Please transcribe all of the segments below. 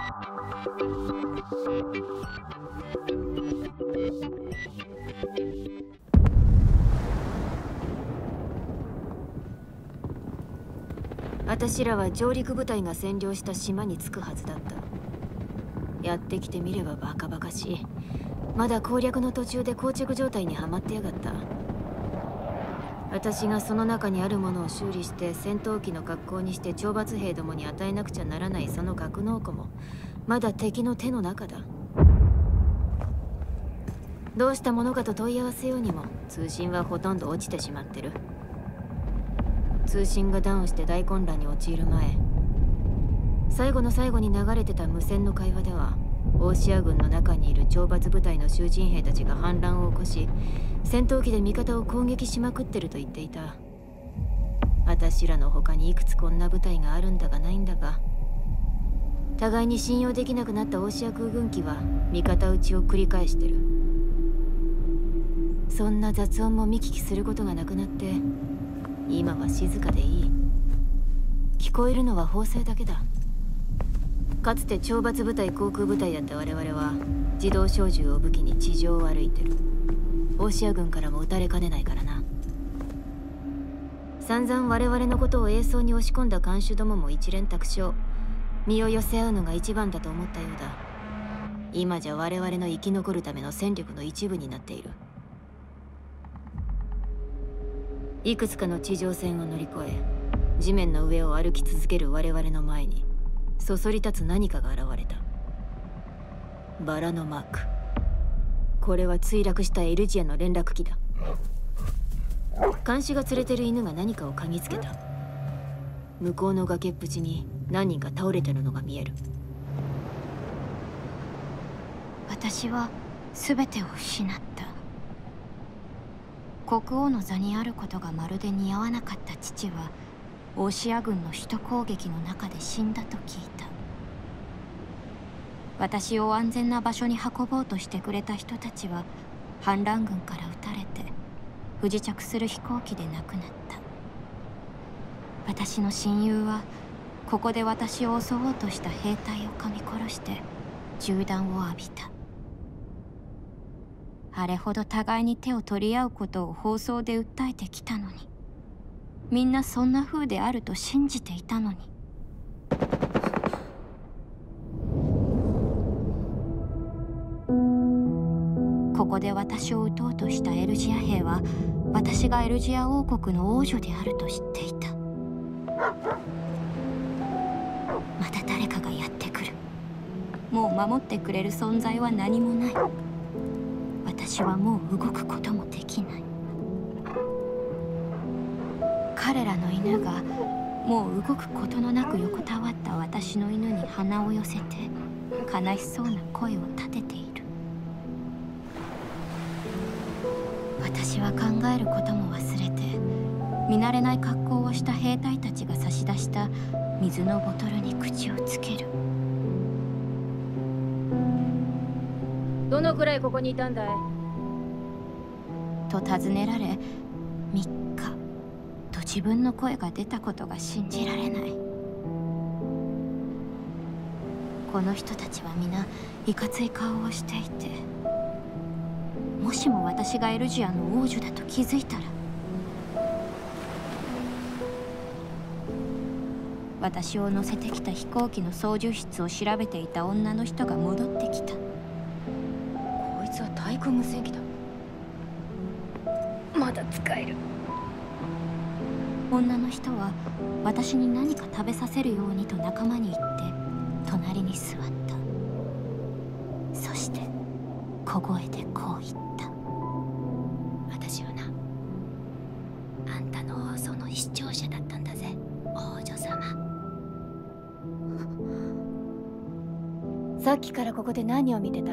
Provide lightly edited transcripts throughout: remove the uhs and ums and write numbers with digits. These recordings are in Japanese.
私らは上陸部隊が占領した島に着くはずだった。やってきてみればバカバカしい。まだ攻略の途中で膠着状態にはまってやがった。私がその中にあるものを修理して戦闘機の格好にして懲罰兵どもに与えなくちゃならないその格納庫もまだ敵の手の中だ。どうしたものかと問い合わせようにも通信はほとんど落ちてしまってる。通信がダウンして大混乱に陥る前、最後の最後に流れてた無線の会話では、オーシア軍の中にいる懲罰部隊の囚人兵たちが反乱を起こし、戦闘機で味方を攻撃しまくってると言っていた。私らの他にいくつこんな部隊があるんだかないんだか、互いに信用できなくなったオーシア空軍機は味方撃ちを繰り返してる。そんな雑音も見聞きすることがなくなって、今は静かでいい。聞こえるのは砲声だけだ。かつて懲罰部隊航空部隊だった我々は自動小銃を武器に地上を歩いてる。オーシア軍からも撃たれかねないからな。散々我々のことを栄壮に押し込んだ看守どもも一連卓勝。身を寄せ合うのが一番だと思ったようだ。今じゃ我々の生き残るための戦力の一部になっている。いくつかの地上戦を乗り越え、地面の上を歩き続ける我々の前にそそり立つ何かが現れた。バラのマーク。これは墜落したエルジアの連絡機だ。監視が連れてる犬が何かを嗅ぎつけた。向こうの崖っぷちに何人か倒れてるのが見える。 私は全てを失った。国王の座にあることがまるで似合わなかった父はオーシア軍の首都攻撃の中で死んだと聞いた。私を安全な場所に運ぼうとしてくれた人たちは反乱軍から撃たれて不時着する飛行機で亡くなった。私の親友はここで私を襲おうとした兵隊を噛み殺して銃弾を浴びた。あれほど互いに手を取り合うことを放送で訴えてきたのに、みんなそんな風であると信じていたのに。ここで私を撃とうとしたエルジア兵は私がエルジア王国の王女であると知っていた。また誰かがやってくる。もう守ってくれる存在は何もない。私はもう動くこともできない。彼らの犬がもう動くことのなく横たわった私の犬に鼻を寄せて悲しそうな声を立てている。私は考えることも忘れて見慣れない格好をした兵隊たちが差し出した水のボトルに口をつける。 どのくらいここにいたんだいと尋ねられ、3日と自分の声が出たことが信じられない。この人たちは皆いかつい顔をしていて、もしも私がエルジアの王女だと気づいたら、私を乗せてきた飛行機の操縦室を調べていた女の人が戻ってきた。 こいつは対空無線機だ。まだ使える。 女の人は私に何か食べさせるようにと仲間に言って隣に座った。そして小声でこう言った。 私はな、あんたの放送の視聴者だったんだぜ、王女様。さっきからここで何を見てた？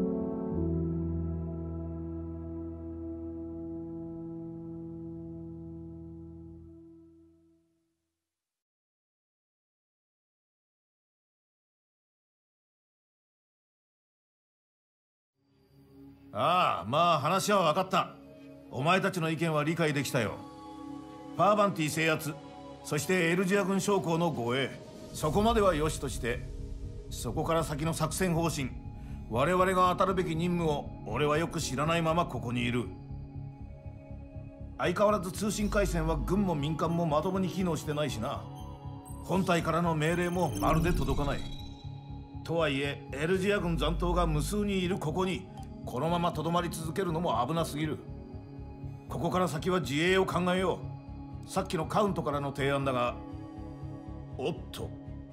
ああ、まあ話は分かった。お前たちの意見は理解できたよ。パーバンティ制圧、そしてエルジア軍将校の護衛、そこまでは良しとして、 そこから先の作戦方針、我々が当たるべき任務を俺はよく知らないままここにいる。相変わらず通信回線は軍も民間もまともに機能してないしな。本体からの命令もまるで届かない。とはいえエルジア軍残党が無数にいるここにこのままとどまり続けるのも危なすぎる。ここから先は自衛を考えよう。さっきのカウントからの提案だが、おっと、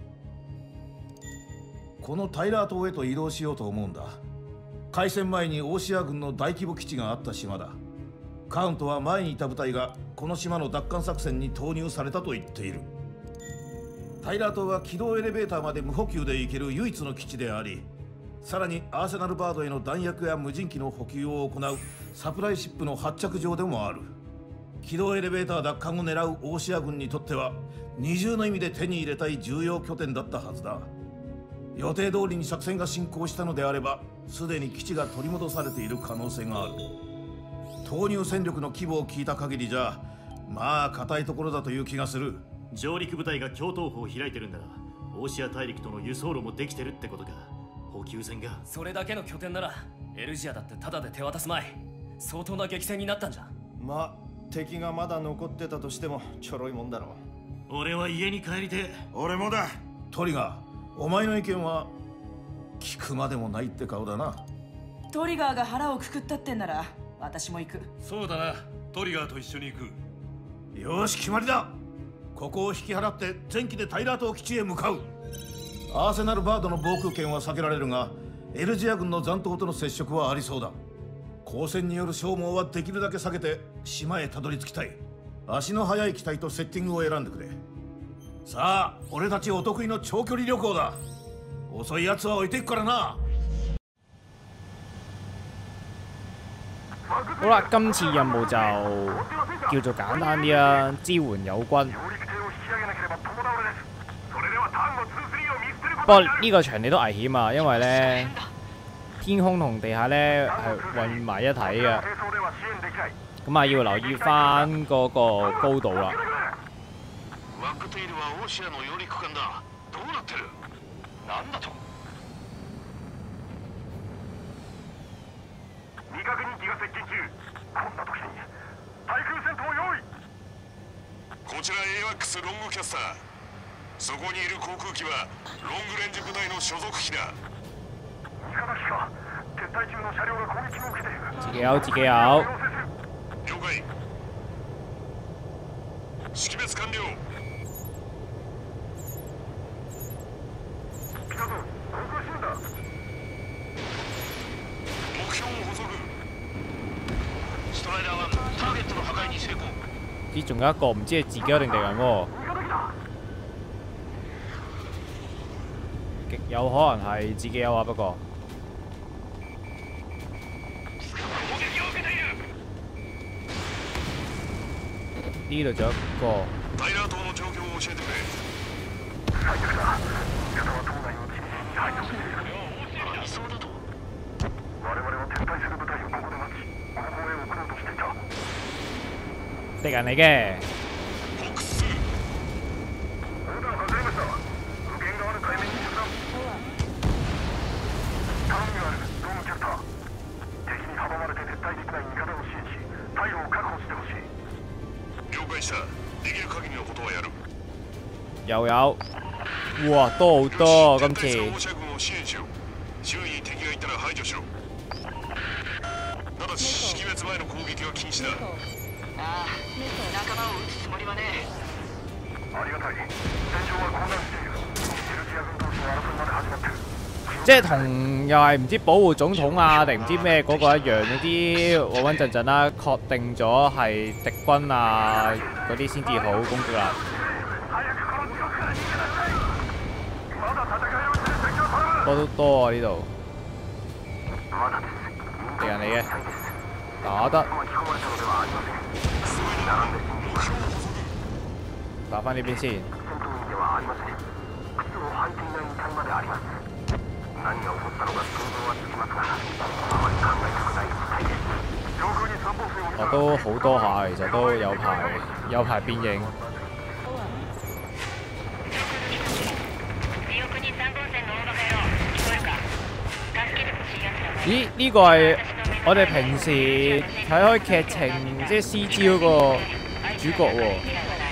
このタイラー島へと移動しようと思うんだ。開戦前にオーシア軍の大規模基地があった島だ。カウントは前にいた部隊がこの島の奪還作戦に投入されたと言っている。タイラー島は軌道エレベーターまで無補給で行ける唯一の基地であり、さらにアーセナルバードへの弾薬や無人機の補給を行うサプライシップの発着場でもある。軌道エレベーター奪還を狙うオーシア軍にとっては二重の意味で手に入れたい重要拠点だったはずだ。予定通りに作戦が進行したのであれば、すでに基地が取り戻されている可能性がある。投入戦力の規模を聞いた限りじゃ、まあ固いところだという気がする。 上陸部隊が橋頭堡を開いてるんだが、オーシア大陸との輸送路もできてるってことか。補給線がそれだけの拠点ならエルジアだってタダで手渡すまい。相当な激戦になったんじゃ。 まあ敵がまだ残ってたとしてもちょろいもんだろう。俺は家に帰りて。 俺もだ。トリガー、お前の意見は聞くまでもないって顔だな。 トリガーが腹をくくったってんなら私も行く。 そうだな、トリガーと一緒に行く。 よし、決まりだ。ここを引き払って前期でタイラー島基地へ向かう。アーセナルバードの防空圏は避けられるが、エルジア軍の残党との接触はありそうだ。交戦による消耗はできるだけ避けて島へたどり着きたい。足の速い機体とセッティングを選んでくれ。さあ、俺たちお得意の長距離旅行だ。遅い奴は置いていくからな。 好啦，今次任務就叫做簡單啲啦，支援友軍。不過呢個場地都危險啊，因為咧天空同地下咧係混埋一體嘅，咁啊要留意翻嗰個高度啦。 こちら AWACS ロングキャスター。そこにいる航空機はロングレンジ部隊の所属機だ。味方機か。撤退中の車両が攻撃を受けている。 自己有自己有。 了解。識別完了。ピカゾ、航空支援だ。目標を捕捉。ストライダー1、ターゲットの破壊に成功。 咦，仲有一個唔知係自己定敵人喎，極有可能係自己有啊，不過。呢度仲有一個。 タイラー島の状況を教えてくれ。最悪だ。味方は島内を厳しい支配としている。理想だと。我々は撤退する部隊をここで待ち、後方へ送ろうとしていた。 敵人嚟嘅。 オーダー外れました。無限がある海面に着弾。頼みがある、ロームキャスター。敵に阻まれて撤退できない味方を支援し、退路を確保してほしい。了解した。できる限りのことはやる。 又有。哇，多好多今次。 オーシャ軍を支援しろ。周囲に敵がいたら排除しろ。ただし識別前の攻撃は禁止だ。 ああ、仲間を撃つつもりはね。 ありがたい。戦場は混乱している。エルジア軍同士の争いまで始まってる。 即係同又係唔知保護總統啊定唔知咩嗰個一樣，嗰啲穩穩陣陣啦，確定咗係敵軍啊嗰啲先至好攻擊啦。多都多啊呢度，敵人嚟嘅，打得。打翻呢邊先。我都好多下，其實都有排變形。 記憶に3本線の大バカ野郎。 咦？呢個係我哋平時睇開劇情即係 CG 嗰個主角喎。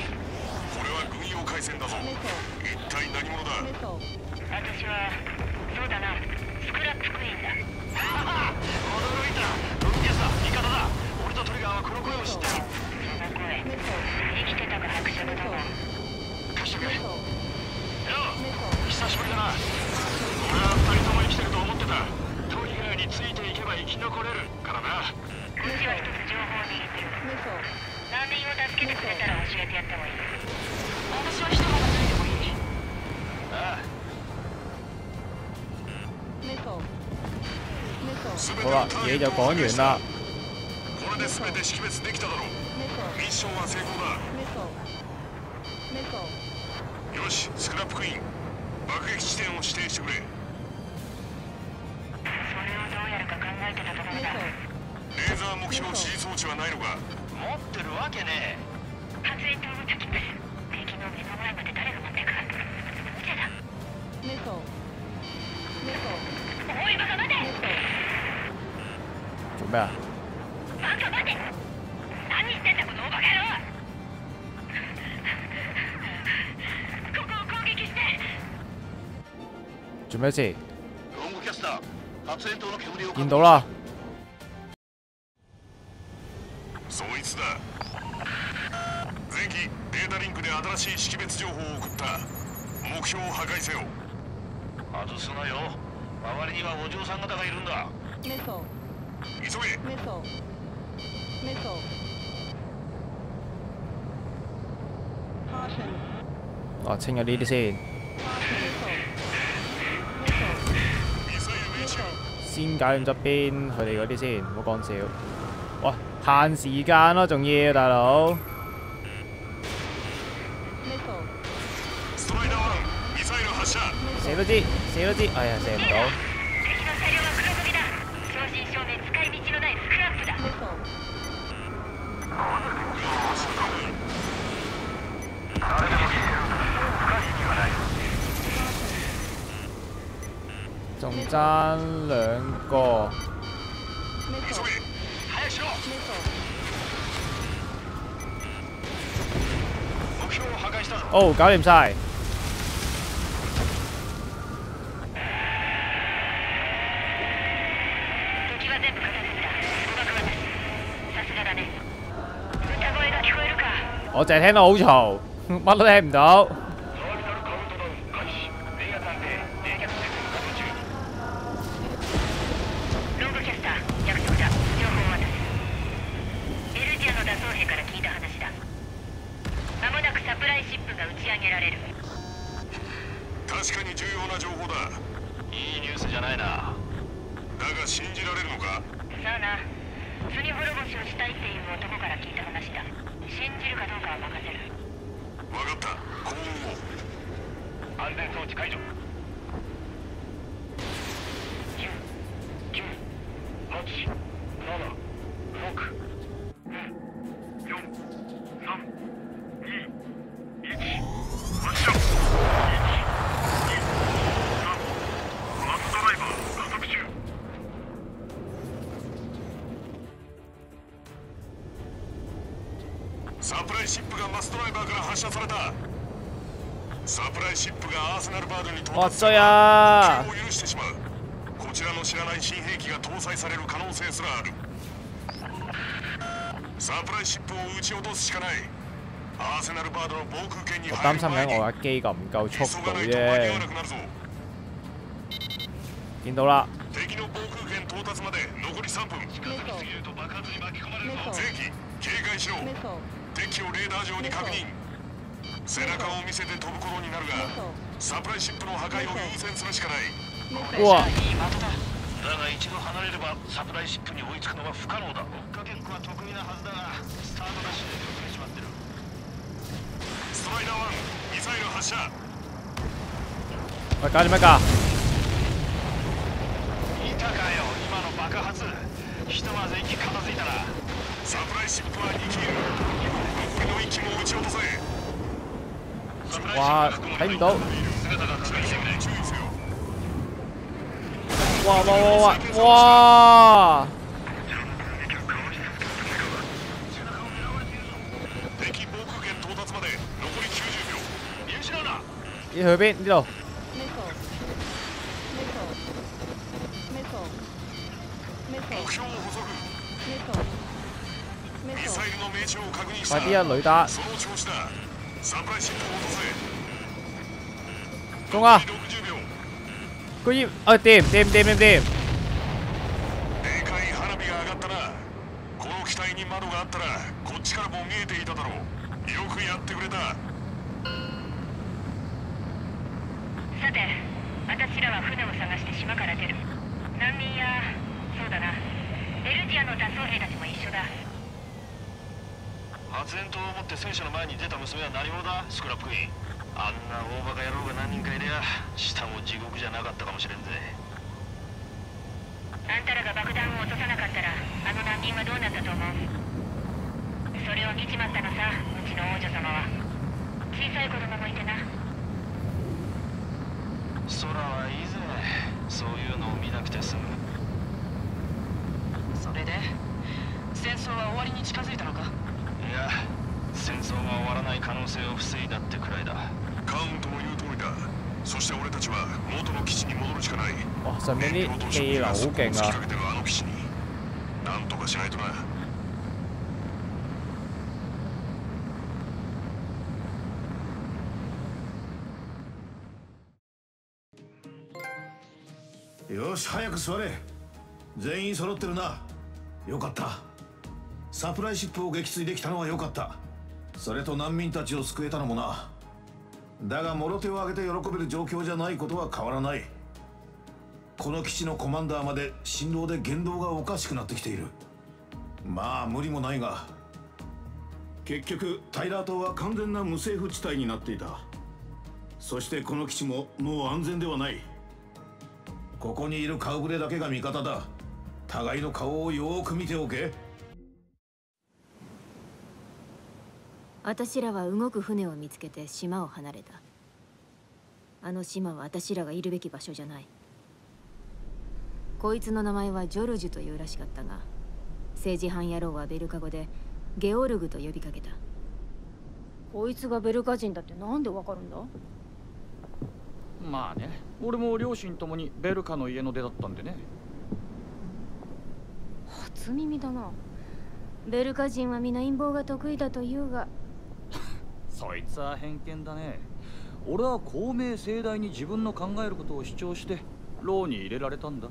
久しぶりだな。俺は2人とも生きてると思ってた。トリガーについていけば生き残れるからな。うちは一つ情報を握ってる。難民を助けてくれたら教えてやってもいい。私は一晩ついてもいい。ああ。 好啦，嘢就講完啦。 これで全て識別できただろう。ミッションは成功だ。よし、スクラップクイーン。爆撃地点を指定してくれ。それをどうやるか考えてたところだ。レーザー目標指示装置はないのか。持ってるわけねえ。発煙筒を焚きます。敵の目の前まで誰が持ってくか。無茶だ。おいバカ待て。 做咩啊？ バカ待て。何してんだこのおバカ野郎。ここを攻撃して。 做咩事？ ロングキャスター、発煙筒の煙を見到啦。 そいつだ。前期データリンクで新しい識別情報を送った。目標を破壊せよ。外すなよ。周りにはお嬢さん方がいるんだ。急げ。 哦，清咗呢啲先。先搞掂側邊佢哋嗰啲先，唔好講笑。哇，限時間咯，仲要大佬。射都知，射都知，哎呀，射唔到。仲爭兩個。哦，搞掂晒。我淨係聽到好嘈，乜都聽唔到。 確かに重要な情報だ。いいニュースじゃないな。だが信じられるのか。さあな。罪滅ぼしをしたいっていう男から聞いた話だ。信じるかどうかは任せる。分かった。幸運を。安全装置解除。10、9、8、7、6、5、4、3、2、1、発射。サプライシップがマスドライバーから発射された。サプライシップがアーセナルバードに到達すれば救を許してしまう。こちらの知らない新兵器が搭載される可能性すらある。サプライシップを撃ち落とすしかない。アーセナルバードの防空圏に入る前に我擔心緊我架機夠唔夠速度啫。見到啦。 敵の防空圏到達まで残り3分。近づきすぎると爆発に巻き込まれるぞ。前期警戒しろ。敵をレーダー上に確認。背中を見せて飛ぶことになるが、サプライシップの破壊を優先するしかない。 うわ。 だが一度離れればサプライシップに追いつくのは不可能だ。追っかけっこは得意なはずだが、スタートダッシュで遅れてしまってる。ストライダー1、ミサイル発射。 喂，搞掂乜㗎？ いたかよ、今の爆発。ひとまず息片付いたら。サプライシップは2機いる。残りの1機も撃ち落とせ。 哇，睇唔到。 姿が確認できない。注意せよ。 わわわわわ。 敵防空圏到達まで残り90秒。見失うな。 你去邊？呢度。 目標を捕捉。ミサイルの命中を確認した。 快啲啊，雷達！ その調子だ。サプライシップを落とせ。 中啊！ 60秒。 佢要啊掂。 でかい花火が上がったな。この機体に窓があったらこっちからも見えていただろう。よくやってくれた。 さて、私らは船を探して島から出る。難民や、そうだな、エルジアの脱走兵たちも一緒だ。 発煙筒を持って戦車の前に出た娘は何者だ、スクラップクイーン。あんな大バカ野郎が何人かいりゃ下も地獄じゃなかったかもしれんぜ。 あんたらが爆弾を落とさなかったらあの難民はどうなったと思う？それを見ちまったのさ、うちの王女様は。小さい子供もいてな。 空はいいぜ、そういうのを見なくて済む。 それで戦争は終わりに近づいたのか？ いや、戦争が終わらない可能性を防いだってくらいだ。カウントも言う通りだ。そして俺たちは元の基地に戻るしかない。 哇！上面啲氣流好勁啊！ あの基地になんとかしないとな。 よし、早く座れ。全員揃ってるな。よかった。サプライシップを撃墜できたのはよかった。それと難民たちを救えたのもな。だがもろ手を挙げて喜べる状況じゃないことは変わらない。この基地のコマンダーまで振動で言動がおかしくなってきている。まあ無理もないが、結局タイラー島は完全な無政府地帯になっていた。そしてこの基地ももう安全ではない。ここにいる顔ぶれだけが味方だ。互いの顔をよーく見ておけ。 私らは動く船を見つけて島を離れた。あの島は私らがいるべき場所じゃない。こいつの名前はジョルジュというらしかったが、政治犯野郎はベルカ語でゲオルグと呼びかけた。 こいつがベルカ人だってなんでわかるんだ？ まあね、俺も両親ともにベルカの家の出だったんでね。 初耳だな。ベルカ人は皆陰謀が得意だというがそいつは偏見だね。俺は公明正大に自分の考えることを主張して牢に入れられたんだ。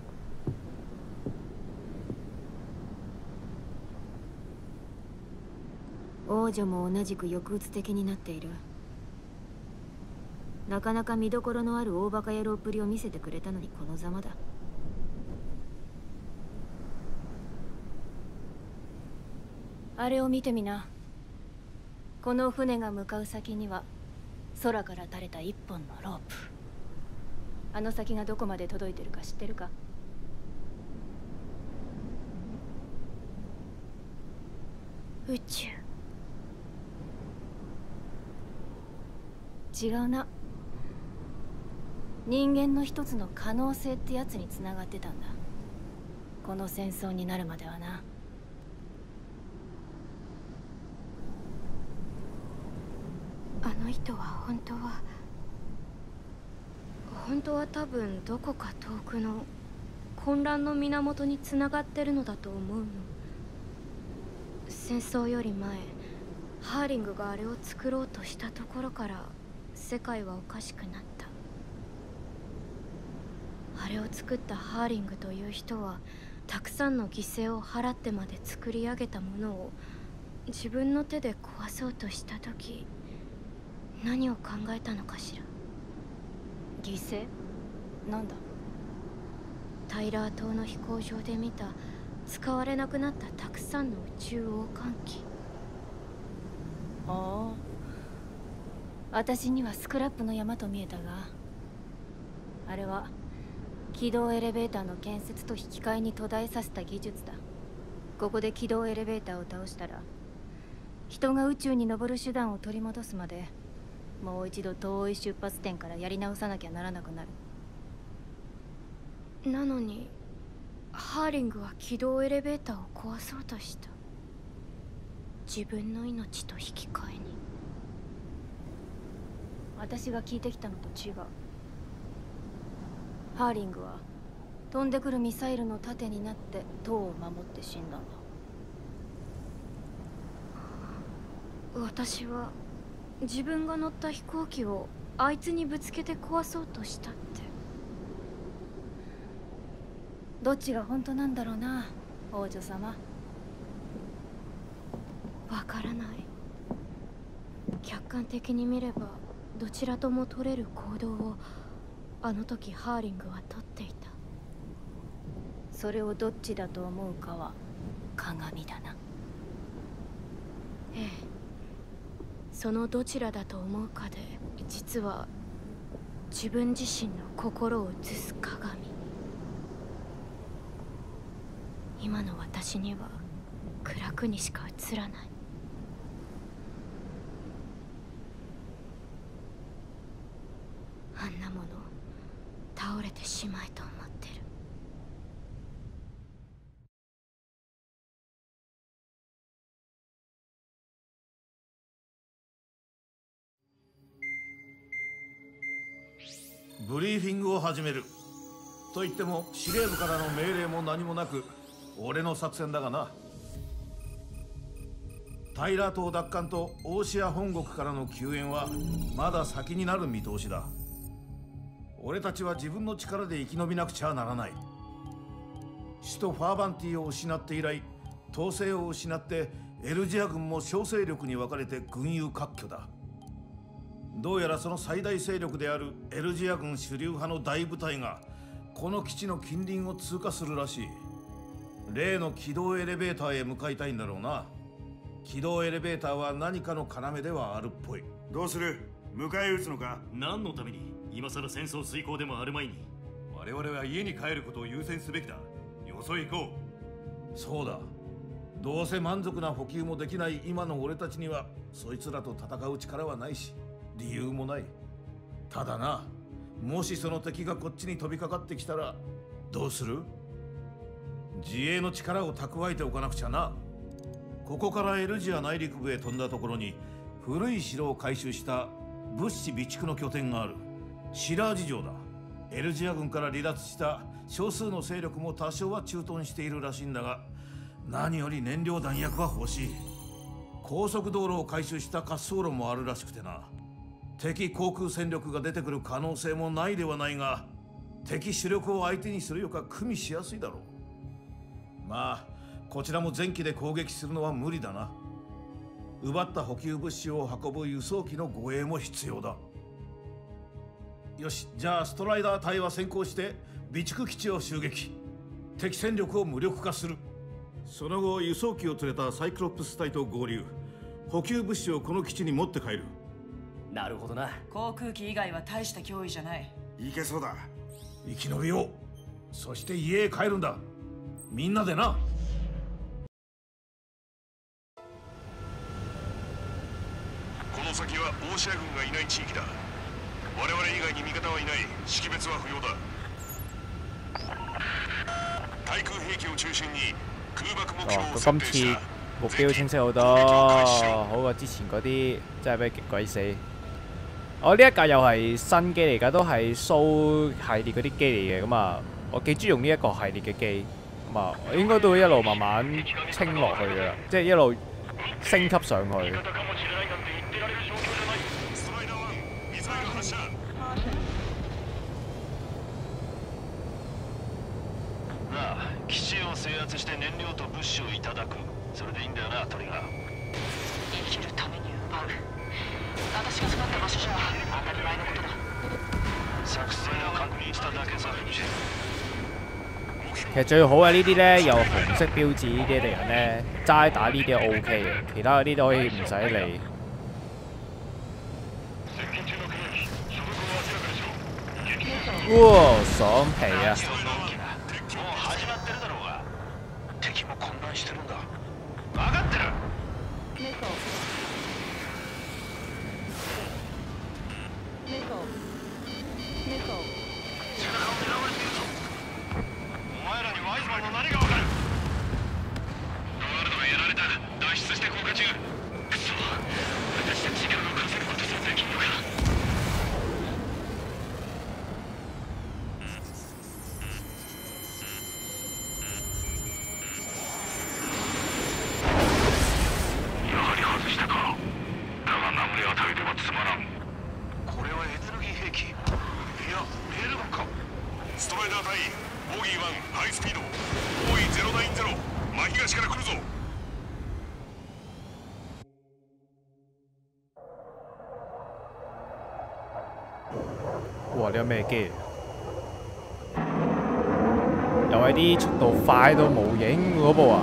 王女も同じく抑うつ的になっている。なかなか見どころのある大バカ野郎っぷりを見せてくれたのにこのざまだ。 あれを見てみな。この船が向かう先には空から垂れた一本のロープ。あの先がどこまで届いてるか知ってるか？宇宙。違うな。人間の一つの可能性ってやつにつながってたんだ。この戦争になるまではな。 あの糸は本当は多分どこか遠くの混乱の源につながってるのだと思うの。戦争より前、ハーリングがあれを作ろうとしたところから世界はおかしくなった。あれを作ったハーリングという人はたくさんの犠牲を払ってまで作り上げたものを自分の手で壊そうとした時、何を考えたのかしら。 犠牲？なんだ？ タイラー島の飛行場で見た使われなくなったたくさんの宇宙王冠機。 ああ、私にはスクラップの山と見えたが、あれは軌道エレベーターの建設と引き換えに途絶えさせた技術だ。ここで軌道エレベーターを倒したら、人が宇宙に登る手段を取り戻すまでもう一度遠い出発点からやり直さなきゃならなくなる。 なのにハーリングは軌道エレベーターを壊そうとした。自分の命と引き換えに。 私が聞いてきたのと違う。ハーリングは飛んでくるミサイルの盾になって塔を守って死んだんだ。 私は自分が乗った飛行機をあいつにぶつけて壊そうとしたって。 どっちが本当なんだろうな、王女様。 わからない。客観的に見ればどちらとも取れる行動をあの時ハーリングは取っていた。 それをどっちだと思うかは鏡だな。 ええ、そのどちらだと思うかで実は自分自身の心を映す鏡。今の私には暗くにしか映らない。あんなもの倒れてしまえと思ってる。 ブリーフィングを始める。と言っても司令部からの命令も何もなく俺の作戦だがな。タイラー島奪還とオーシア本国からの救援はまだ先になる見通しだ。俺たちは自分の力で生き延びなくちゃならない。首都ファーバンティを失って以来、統制を失ってエルジア軍も小勢力に分かれて軍友割拠だ。どうやらその最大勢力であるエルジア軍主流派の大部隊がこの基地の近隣を通過するらしい。例の軌道エレベーターへ向かいたいんだろうな。軌道エレベーターは何かの要ではあるっぽい。 どうする？迎え撃つのか？ 何のために？今さら戦争遂行でもあるまいに。 我々は家に帰ることを優先すべきだ。よそへ行こう。そうだ。どうせ満足な補給もできない今の俺たちにはそいつらと戦う力はないし理由もない。ただな、もしその敵がこっちに飛びかかってきたらどうする？自衛の力を蓄えておかなくちゃな。ここからエルジア内陸部へ飛んだところに古い城を改修した物資備蓄の拠点がある。シラージ城だ。エルジア軍から離脱した少数の勢力も多少は駐屯しているらしいんだが、何より燃料弾薬は欲しい。高速道路を改修した滑走路もあるらしくてな。敵航空戦力が出てくる可能性もないではないが、敵主力を相手にするよか組みしやすいだろう。まあこちらも前期で攻撃するのは無理だな。奪った補給物資を運ぶ輸送機の護衛も必要だ。よし、じゃあストライダー隊は先行して備蓄基地を襲撃。敵戦力を無力化する。その後輸送機を連れたサイクロプス隊と合流。補給物資をこの基地に持って帰る。 なるほどな。 航空機以外は大した脅威じゃない。 いけそうだ。 生き延びよう。そして家へ帰るんだ。みんなでな。 この先はオーシア軍がいない地域だ。我々以外に味方はいない。識別は不要だ。対空兵器を中心に空爆目標を設定した。 目標清晰好多，好過之前嗰啲真係俾極鬼死。我呢一架又係新機嚟㗎，都係蘇系列嗰啲機嚟嘅，咁啊，我幾中意用呢一個系列嘅機，咁啊，我應該都會一路慢慢清落去㗎啦，即係一路升級上去。 基地を制圧して燃料と物資をいただく。それでいいんだよな、トリガー。 生きるために奪う。私が育った場所じゃ当たり前のことだ。 作戦を確認しただけさ。 其實最好嘅呢啲咧，有紅色標誌呢啲敵人咧，齋打呢啲 O K 嘅，其他嗰啲都可以唔使理。哇，爽皮啊！ 敵も混乱してるんだ。分かってる。背中を狙われているぞ。 の何がわかる。ロワールドがやられた。脱出して降下中。くそ、私たち時間を稼ぐことさえできんのか。やはり外したか。だが殴り当たりではつまらん。これはエネルギー兵器。いや、レールガンか。ストライダー隊ボギー1ハイスピードボーイ090真東から来るぞ。 哇！呢個咩機？又係啲速度快到無影嗰部啊！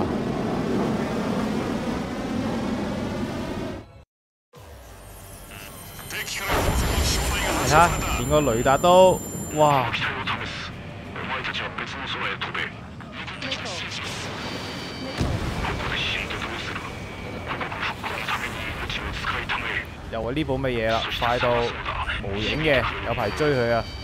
你睇，連個雷達都哇！又係呢部乜嘢啦，快到無影嘅，有排追佢啊！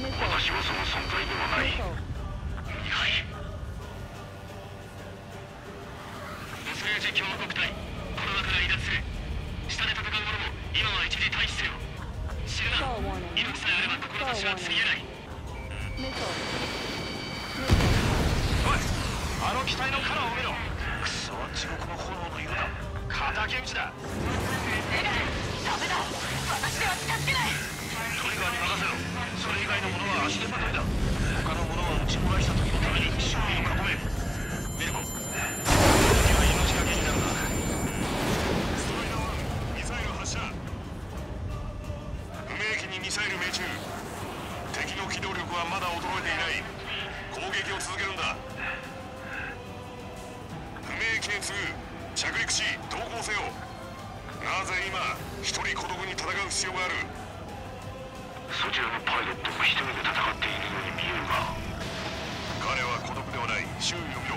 あの機体のカラーを見ろ。くそ、地獄の炎の色だ。敵討ちだ。ダメだ、私では近づけない。トリガーに任せろ。それ以外のものは足手まといだ。他のものは撃ち漏らした時のために周囲を囲め。メルコ、君は命がけになるな。ストライダーはミサイル発射。不明機にミサイル命中。敵の機動力はまだ衰えていない。攻撃を続けるんだ。不明機に次ぐ。着陸し同行せよ。なぜ今一人孤独に戦う必要がある。そちらのパイロットも一人で戦っているように見えるが、彼は孤独ではない。周囲を見ろ。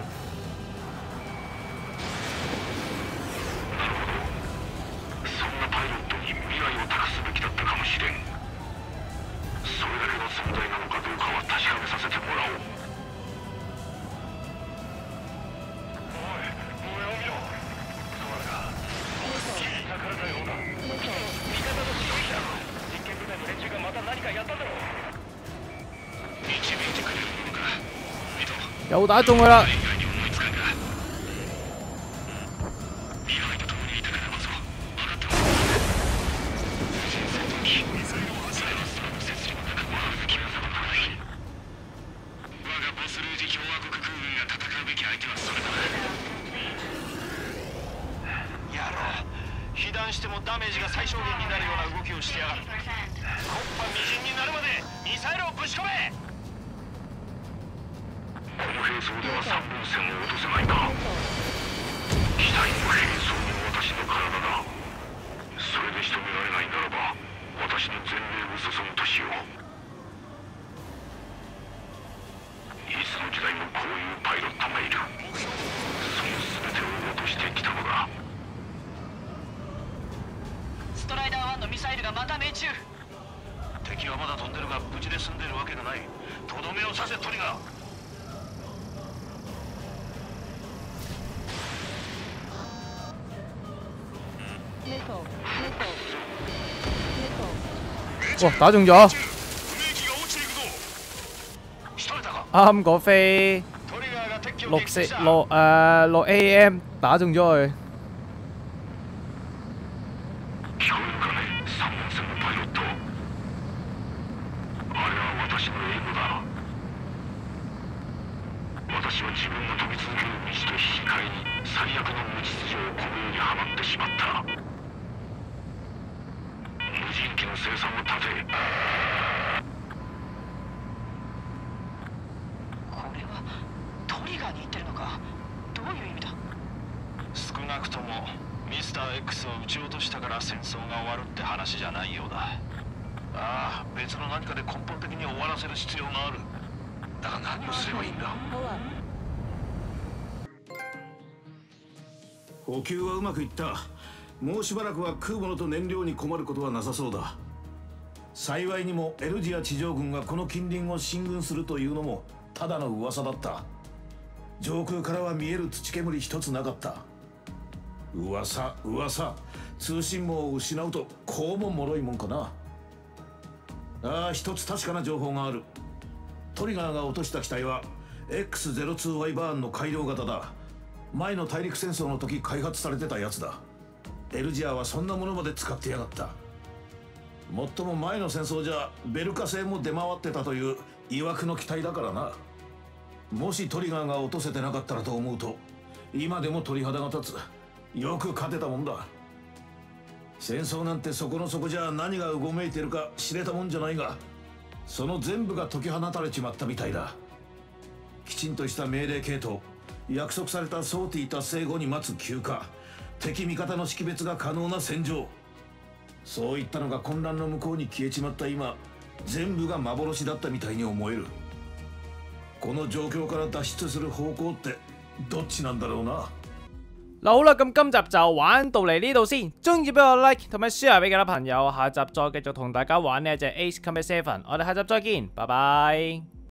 なるほど、そんなパイロットに未来を託すべきだったかもしれん。それだけの存在なのかどうかは確かめさせてもらおう。 又打中佢啦！ 被弾してもダメージが最小限になるような動きをしてやがる。木っ端みじんになるまでミサイルをぶち込め。この兵装では3本線を落とせないか。機体の兵装も私の体だ。それで仕留められないならば私の全霊を注ぐとしよう。いつの時代もこういうパイロットがいる。その全てを落としてきたのだ。 ストライダー1のミサイルがまた命中。 敵はまだ飛んでるが無事で済んでるわけがない。とどめを刺せトリガー。 哇！打中咗，啱嗰飛6 AM 打中咗佢。 私は自分が飛び続ける道と引き換えに最悪の無秩序をこの世に放ってしまった。無人機の生産を立て。 これはトリガーに言ってるのか。どういう意味だ。 少なくともミスター X を撃ち落としたから戦争が終わるって話じゃないようだ。ああ、別の何かで根本的に終わらせる必要がある。だが何をすればいいんだ。 補給はうまくいった。もうしばらくは食うものと燃料に困ることはなさそうだ。幸いにもエルジア地上軍がこの近隣を進軍するというのもただの噂だった。 上空からは見える土煙一つなかった。噂、通信網を失うとこうも脆いもんかな。ああ、一つ確かな情報がある。トリガーが落とした機体は X02Y バーンの改良型だ。前の大陸戦争の時開発されてたやつだ。エルジアはそんなものまで使ってやがった。もっとも前の戦争じゃベルカ製も出回ってたという曰くの機体だからな。もしトリガーが落とせてなかったらと思うと今でも鳥肌が立つ。よく勝てたもんだ。戦争なんてそこの底じゃ何がうごめいてるか知れたもんじゃないが、その全部が解き放たれちまったみたいだ。きちんとした命令系統、約束されたソーティ達成後に待つ休暇、敵味方の識別が可能な戦場、そういったのが混乱の向こうに消えちまった今、全部が幻だったmiたいに思える。この狀況から脱出する方向ってどっちなんだろうな。 好啦，咁今集就玩到嚟呢度先。中意俾我 like 同埋 share 俾其他朋友，下集再繼續同大家玩呢一隻 Ace Combat 7。我哋下集再見，拜拜。